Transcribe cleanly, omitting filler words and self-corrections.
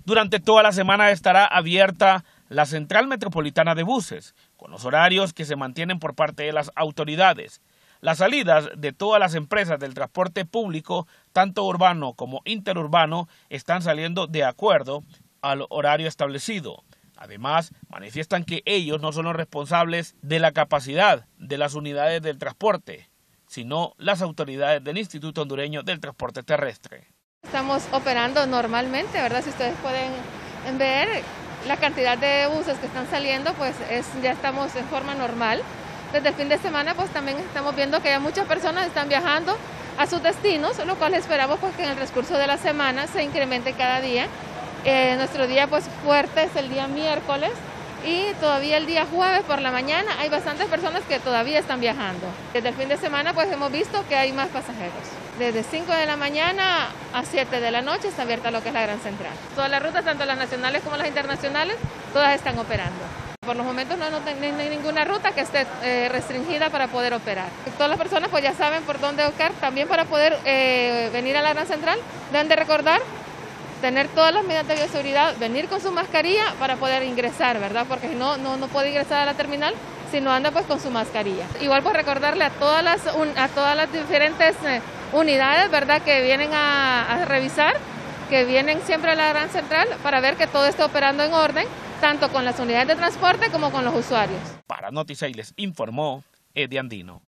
Durante toda la semana estará abierta la Central Metropolitana de Buses, con los horarios que se mantienen por parte de las autoridades. Las salidas de todas las empresas del transporte público, tanto urbano como interurbano, están saliendo de acuerdo al horario establecido. Además, manifiestan que ellos no son los responsables de la capacidad de las unidades del transporte, sino las autoridades del Instituto Hondureño del Transporte Terrestre. Estamos operando normalmente, ¿verdad? Si ustedes pueden ver la cantidad de buses que están saliendo, pues ya estamos en forma normal. Desde el fin de semana pues también estamos viendo que ya muchas personas están viajando a sus destinos, lo cual esperamos pues que en el transcurso de la semana se incremente cada día. Nuestro día pues fuerte es el día miércoles y todavía el día jueves por la mañana hay bastantes personas que todavía están viajando. Desde el fin de semana pues hemos visto que hay más pasajeros. Desde 5 de la mañana a 7 de la noche está abierta lo que es la Gran Central. Todas las rutas, tanto las nacionales como las internacionales, todas están operando. Por los momentos no hay ninguna ruta que esté restringida para poder operar. Todas las personas pues ya saben por dónde buscar. También para poder venir a la Gran Central deben de recordar tener todas las medidas de bioseguridad, venir con su mascarilla para poder ingresar, ¿verdad? Porque no puede ingresar a la terminal si no anda pues con su mascarilla. Igual pues recordarle a todas las diferentes unidades, ¿verdad? Que vienen a revisar, que vienen siempre a la Gran Central para ver que todo esté operando en orden, tanto con las unidades de transporte como con los usuarios. Para Noticias les informó Eddie Andino.